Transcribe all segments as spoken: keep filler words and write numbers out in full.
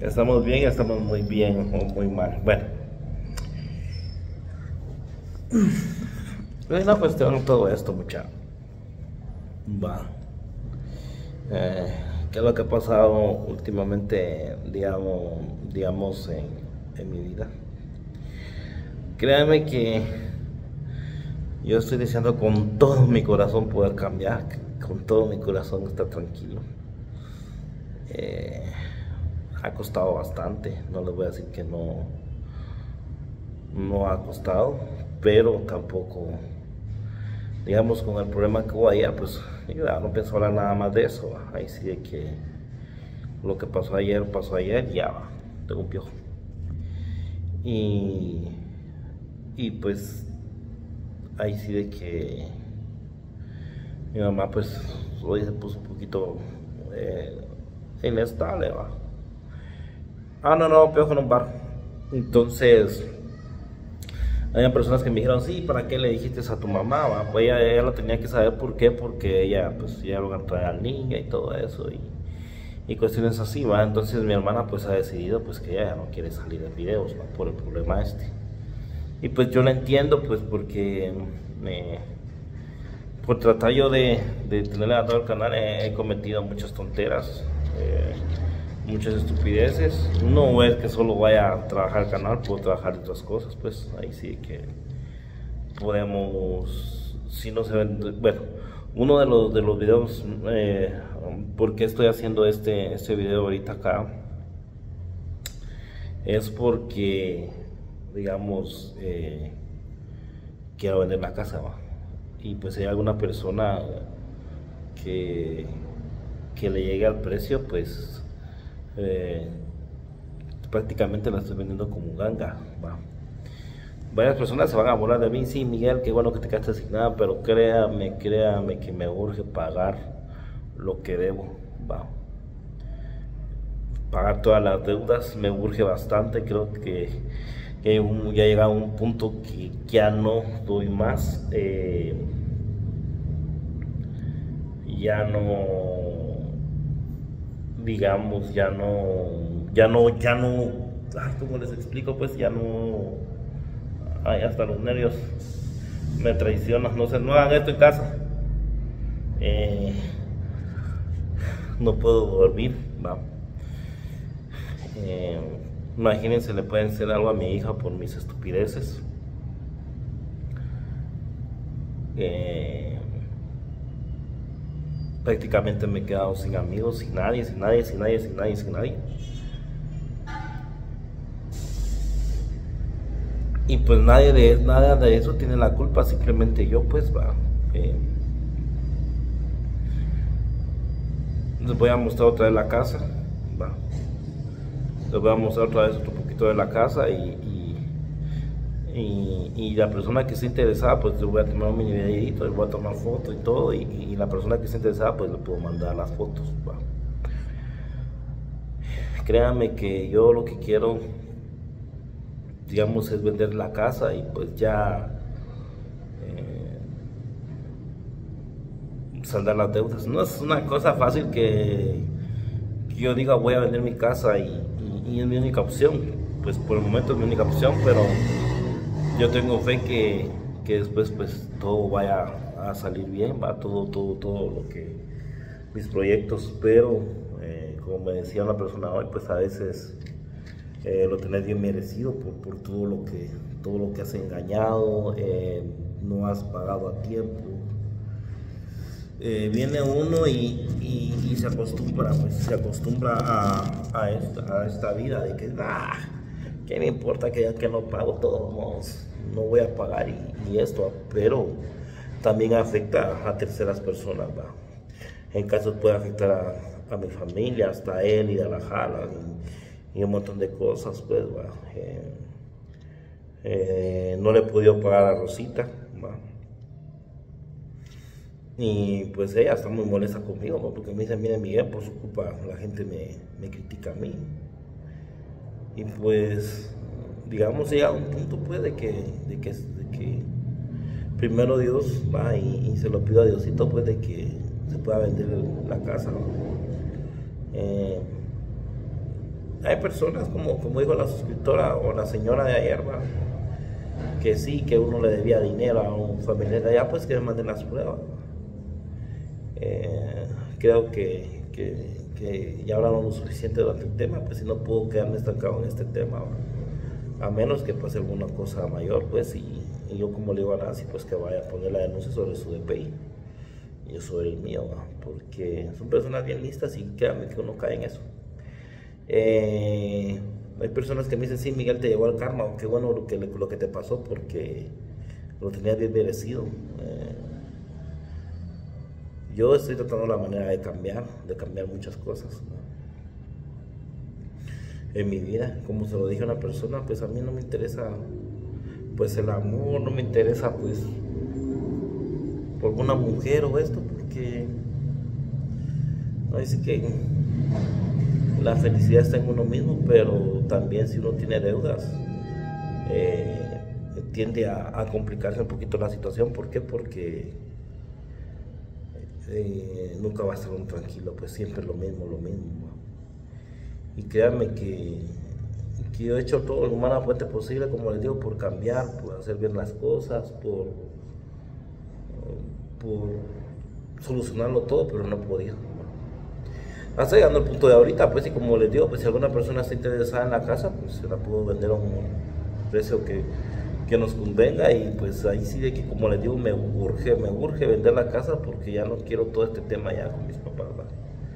Estamos bien, estamos muy bien o muy mal. Bueno, es una cuestión de todo esto, muchacho. Va. Eh, ¿Qué es lo que ha pasado últimamente, digamos, digamos en, en mi vida? Créanme que yo estoy deseando con todo mi corazón poder cambiar, con todo mi corazón estar tranquilo. Eh, ha costado bastante, no les voy a decir que no, no ha costado, pero tampoco, digamos, con el problema que hubo ayer, pues yo ya no pienso hablar nada más de eso. ¿Va? Ahí sí de que lo que pasó ayer, pasó ayer, ya va, tengo un piojo. Y, y pues ahí sí de que mi mamá pues hoy se puso un poquito eh, inestable, va. Ah, no, no, piojo en un bar. Entonces, hay personas que me dijeron, sí, ¿para qué le dijiste a tu mamá? Va? Pues ella, ella lo tenía que saber por qué, porque ella, pues, ya lo trae al niño y todo eso, y, y cuestiones así, va. Entonces mi hermana, pues, ha decidido, pues, que ella ya no quiere salir en videos, ¿va? Por el problema este. Y pues yo la entiendo, pues, porque me, por tratar yo de, de tenerle a todo el canal, he, he cometido muchas tonteras. Eh, muchas estupideces. No es que solo vaya a trabajar el canal, puedo trabajar de otras cosas, pues ahí sí que podemos, si no se ven, bueno, uno de los de los videos, eh, ¿por qué estoy haciendo este, este video ahorita acá? Es porque, digamos, eh, quiero vender la casa, ¿va? Y pues si hay alguna persona que, que le llegue al precio, pues Eh, prácticamente la estoy vendiendo como ganga, va. Varias personas se van a burlar de mí, sí, Miguel, qué bueno que te quedaste sin nada, pero créame, créame que me urge pagar lo que debo, va. Pagar todas las deudas me urge bastante, creo que, que ya he llegado a un punto que ya no doy más, eh, ya no, digamos, ya no, ya no, ya no, ay, ¿cómo les explico? Pues ya no, ay, hasta los nervios me traicionan, no sé, no hagan esto en casa, eh, no puedo dormir, va. Eh, imagínense, le pueden hacer algo a mi hija por mis estupideces. Eh, prácticamente me he quedado sin amigos, sin nadie, sin nadie, sin nadie, sin nadie, sin nadie. Y pues nadie de, nada de eso tiene la culpa, simplemente yo, pues, va. Eh, les voy a mostrar otra vez la casa, va. Les voy a mostrar otra vez otro poquito de la casa y, y, y, y la persona que esté interesada, pues le voy a tomar un mini videito, le voy a tomar fotos y todo, y, y la persona que esté interesada, pues le puedo mandar las fotos, va. Créanme que yo lo que quiero, digamos, es vender la casa y pues ya eh, saldar las deudas. No es una cosa fácil que, que yo diga voy a vender mi casa y, y, y es mi única opción. Pues por el momento es mi única opción, pero yo tengo fe que, que después pues todo vaya a salir bien, va todo, todo, todo lo que mis proyectos, pero eh, como me decía una persona hoy, pues a veces Eh, lo tenés bien merecido por, por todo lo que todo lo que has engañado, eh, no has pagado a tiempo. Eh, viene uno y, y, y se acostumbra, pues se acostumbra a, a, esta, a esta vida de que, ah, ¿qué me importa que ya que no pago? Todos modos, no voy a pagar y, y esto, pero también afecta a terceras personas, ¿va? En caso puede afectar a, a mi familia, hasta él y a la jala. Y, y un montón de cosas, pues, va. Eh, eh, no le he podido pagar a Rosita, va. Y pues ella está muy molesta conmigo, ¿no? Porque me dice, mire Miguel, por su culpa la gente me, me critica a mí. Y pues, digamos, llega a un punto, pues, de que, de que, de que primero Dios va y, y se lo pido a Diosito, pues, de que se pueda vender la casa, ¿no? Eh, hay personas, como, como dijo la suscriptora o la señora de ayer, ¿va? Que sí, que uno le debía dinero a un familiar de allá, pues que me manden las pruebas. Eh, creo que, que, que ya hablaron lo suficiente durante el tema, pues si no puedo quedarme estancado en este tema, ¿va? A menos que pase alguna cosa mayor, pues, y, y yo como le digo a Nancy, pues que vaya a poner la denuncia sobre su D P I y sobre el mío, ¿va? Porque son personas bien listas y créanme que uno cae en eso. Eh, hay personas que me dicen, sí, Miguel, te llegó el karma, o qué bueno lo que, lo que te pasó porque lo tenías bien merecido. Eh, yo estoy tratando la manera de cambiar, de cambiar muchas cosas, ¿no? En mi vida. Como se lo dije a una persona, pues a mí no me interesa pues el amor, no me interesa pues por una mujer o esto, porque no dice que la felicidad está en uno mismo, pero también si uno tiene deudas, eh, tiende a, a complicarse un poquito la situación. ¿Por qué? Porque eh, nunca va a estar uno tranquilo, pues siempre lo mismo, lo mismo. Y créanme que, que yo he hecho todo lo humanamente posible, como les digo, por cambiar, por hacer bien las cosas, por, por solucionarlo todo, pero no he podido. Hasta llegando al punto de ahorita, pues, y como les digo, pues si alguna persona está interesada en la casa, pues se la puedo vender a un precio que, que nos convenga. Y pues ahí sí de que, como les digo, me urge, me urge vender la casa porque ya no quiero todo este tema ya con mis papás, ¿va?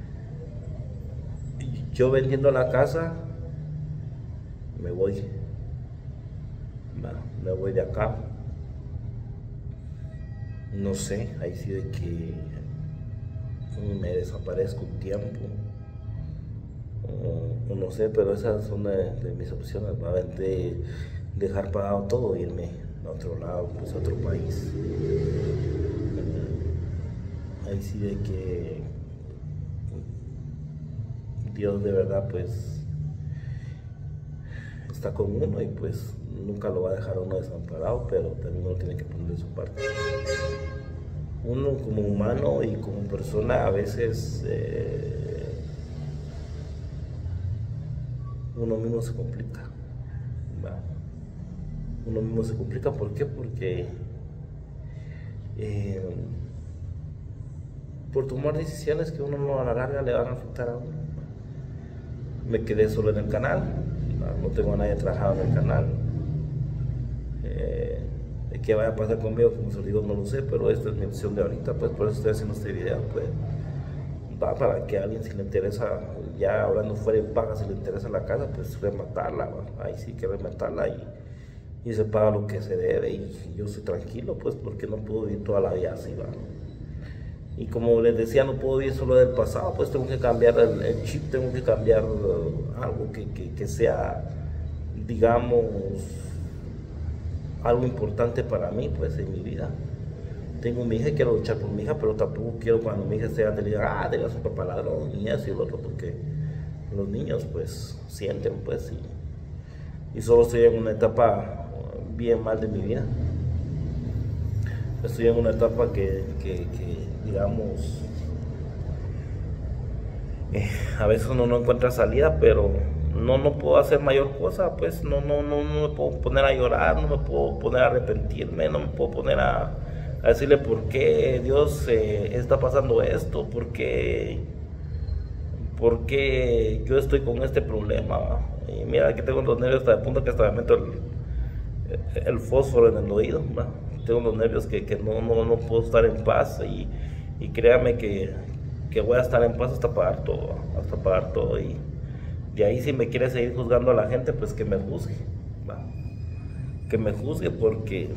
Yo vendiendo la casa, me voy, ¿va? Me voy de acá. No sé, ahí sí de que me desaparezco un tiempo, o, o no sé, pero esas son de, de mis opciones, ¿va? De dejar pagado todo e irme a otro lado, pues a otro país. Ahí sí de que Dios de verdad pues está con uno y pues nunca lo va a dejar a uno desamparado, pero también uno tiene que poner de su parte. Uno como humano y como persona a veces eh, uno mismo se complica, ¿va? Uno mismo se complica, ¿por qué? Porque eh, por tomar decisiones que uno no a la larga le van a afectar a uno. Me quedé solo en el canal, no tengo a nadie trabajando en el canal. Eh, ¿Qué vaya a pasar conmigo? Como se lo digo, no lo sé, pero esta es mi opción de ahorita, pues por eso estoy haciendo este video, pues va para que a alguien, si le interesa, ya hablando fuera de paga, si le interesa la casa, pues rematarla, ¿va? Ahí sí que rematarla y, y se paga lo que se debe y yo estoy tranquilo, pues porque no puedo vivir toda la vida así, ¿va? Y como les decía, no puedo vivir solo del pasado, pues tengo que cambiar el, el chip, tengo que cambiar uh, algo que, que, que sea, digamos, algo importante para mí, pues en mi vida. Tengo mi hija y quiero luchar por mi hija, pero tampoco quiero cuando mi hija sea de diga, ah, tenías un papá ladrón y eso y lo otro, porque los niños pues sienten, pues, y, y solo estoy en una etapa bien mal de mi vida. Estoy en una etapa que, que, que digamos, eh, a veces uno no encuentra salida, pero no, no puedo hacer mayor cosa, pues no, no, no, no me puedo poner a llorar, no me puedo poner a arrepentirme, no me puedo poner a, a decirle por qué Dios eh, está pasando esto, por qué, por qué yo estoy con este problema, ¿va? Y mira, aquí tengo los nervios hasta de punto que hasta me meto el, el fósforo en el oído, ¿va? Tengo los nervios que, que no, no, no puedo estar en paz y, y créame que, que voy a estar en paz hasta pagar todo, hasta pagar todo. Y de ahí, si me quiere seguir juzgando a la gente, pues que me juzgue, ¿va? Que me juzgue porque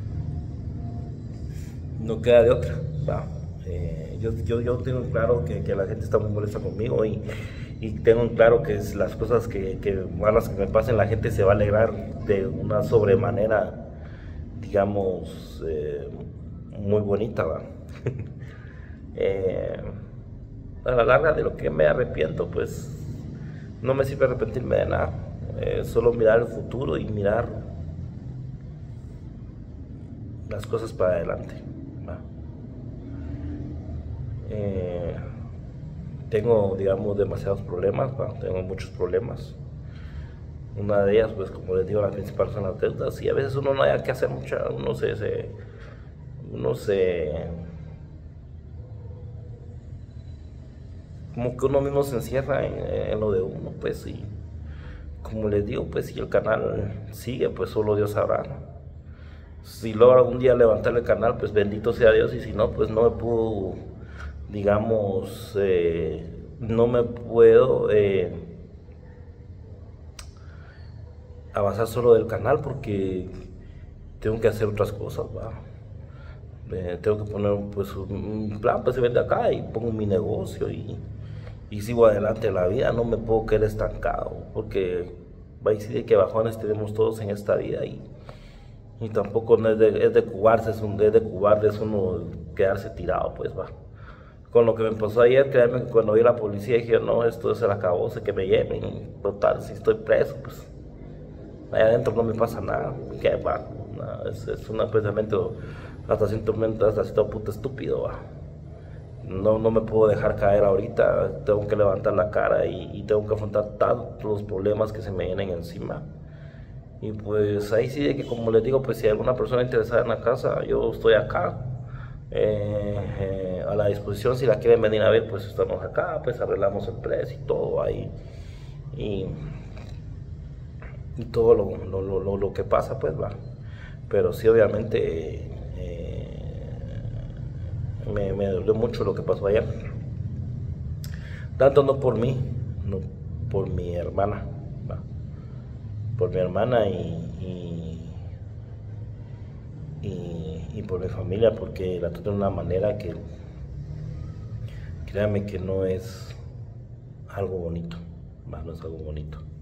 no queda de otra, ¿va? Eh, yo, yo, yo tengo claro que, que la gente está muy molesta conmigo y, y tengo claro que es las cosas que, que malas que me pasen, la gente se va a alegrar de una sobremanera, digamos, eh, muy bonita, ¿va? eh, a la larga, de lo que me arrepiento, pues no me sirve arrepentirme de nada, eh, solo mirar el futuro y mirar las cosas para adelante, ¿va? Eh, tengo, digamos, demasiados problemas, ¿va? Tengo muchos problemas. Una de ellas, pues como les digo, la principal son las deudas, y a veces uno no haya que hacer mucha, uno se, se uno se, como que uno mismo se encierra en, en lo de uno, pues, y como les digo, pues si el canal sigue, pues solo Dios sabrá, ¿no? Si logro algún día levantar el canal, pues bendito sea Dios, y si no, pues no me puedo, digamos, eh, no me puedo eh, avanzar solo del canal, porque tengo que hacer otras cosas, ¿va? Eh, tengo que poner pues un plan, pues se vende acá y pongo mi negocio y, y sigo adelante en la vida. No me puedo quedar estancado, porque va a decir que bajones tenemos todos en esta vida, y, y tampoco no es de, es de cubarse, es, un, es de cubarse, es uno quedarse tirado, pues va. Con lo que me pasó ayer, créanme que cuando vi a la policía dije, no, esto se acabó, sé que me lleven, total, si estoy preso, pues allá adentro no me pasa nada, que va, no, es, es un pensamiento hasta cierto momento, hasta cierto punto estúpido, va. No, no me puedo dejar caer ahorita, tengo que levantar la cara y, y tengo que afrontar todos los problemas que se me vienen encima. Y pues ahí sí de que, como les digo, pues si hay alguna persona interesada en la casa, yo estoy acá, eh, eh, a la disposición. Si la quieren venir a ver, pues estamos acá, pues arreglamos el precio y todo ahí, y, y todo lo, lo, lo, lo que pasa, pues va. Pero sí, obviamente Me, me dolió mucho lo que pasó ayer, tanto no por mí, no por mi hermana, ¿va? Por mi hermana y, y, y, y por mi familia, porque la trato de una manera que, créanme que no es algo bonito, ¿va? No es algo bonito.